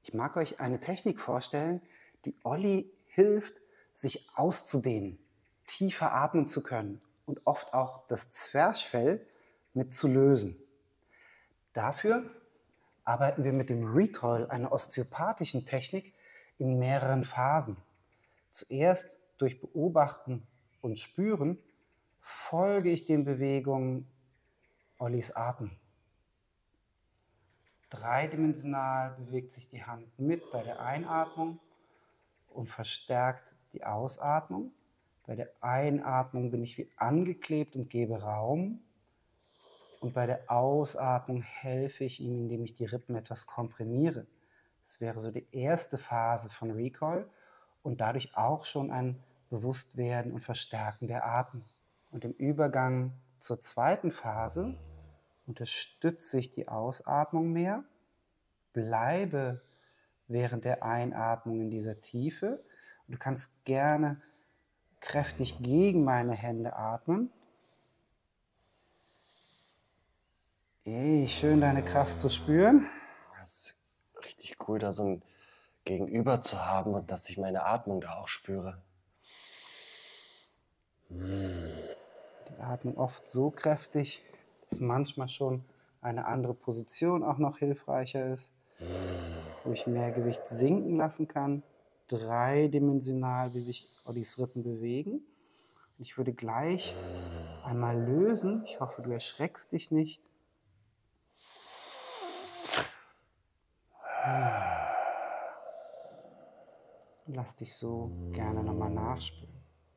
Ich mag euch eine Technik vorstellen, die Olli hilft, sich auszudehnen, tiefer atmen zu können und oft auch das Zwerchfell mit zu lösen. Dafür arbeiten wir mit dem Recoil, einer osteopathischen Technik, in mehreren Phasen. Zuerst durch Beobachten und Spüren folge ich den Bewegungen Ollis Atem. Dreidimensional bewegt sich die Hand mit bei der Einatmung und verstärkt die Ausatmung. Bei der Einatmung bin ich wie angeklebt und gebe Raum. Und bei der Ausatmung helfe ich ihm, indem ich die Rippen etwas komprimiere. Das wäre so die erste Phase von Recoil und dadurch auch schon ein Bewusstwerden und Verstärken der Atmung. Und im Übergang zur zweiten Phase unterstütze ich die Ausatmung mehr, bleibe während der Einatmung in dieser Tiefe. Und du kannst gerne kräftig gegen meine Hände atmen. Schön deine Kraft zu spüren. Das ist richtig cool, da so ein Gegenüber zu haben und dass ich meine Atmung da auch spüre. Die Atmung oft so kräftig, dass manchmal schon eine andere Position auch noch hilfreicher ist, wo ich mehr Gewicht sinken lassen kann, dreidimensional, wie sich Ollis Rippen bewegen. Ich würde gleich einmal lösen. Ich hoffe, du erschreckst dich nicht. Lass dich so gerne nochmal nachspüren.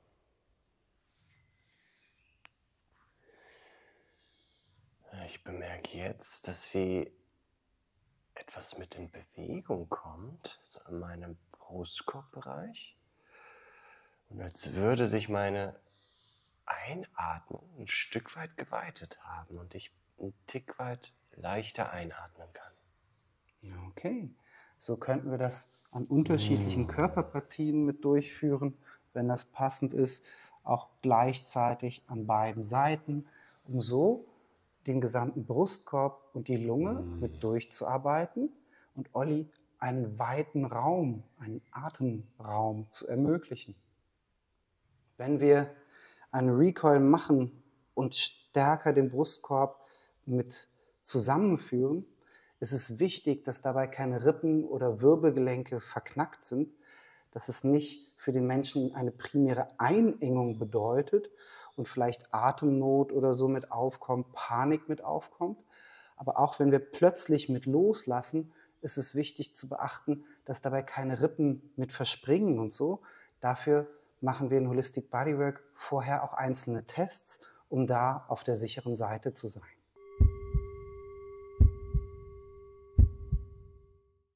Ich bemerke jetzt, dass wie etwas mit in Bewegung kommt, so in meinem Brustkorbbereich. Und als würde sich meine Einatmung ein Stück weit geweitet haben und ich einen Tick weit leichter einatmen kann. Okay, so könnten wir das an unterschiedlichen Körperpartien mit durchführen, wenn das passend ist, auch gleichzeitig an beiden Seiten, um so den gesamten Brustkorb und die Lunge mit durchzuarbeiten und Olli einen weiten Raum, einen Atemraum zu ermöglichen. Wenn wir einen Recoil machen und stärker den Brustkorb mit zusammenführen, ist es wichtig, dass dabei keine Rippen oder Wirbelgelenke verknackt sind, dass es nicht für den Menschen eine primäre Einengung bedeutet und vielleicht Atemnot oder so mit aufkommt, Panik mit aufkommt. Aber auch wenn wir plötzlich mit loslassen, ist es wichtig zu beachten, dass dabei keine Rippen mit verspringen und so. Dafür machen wir in Holistic Bodywork vorher auch einzelne Tests, um da auf der sicheren Seite zu sein.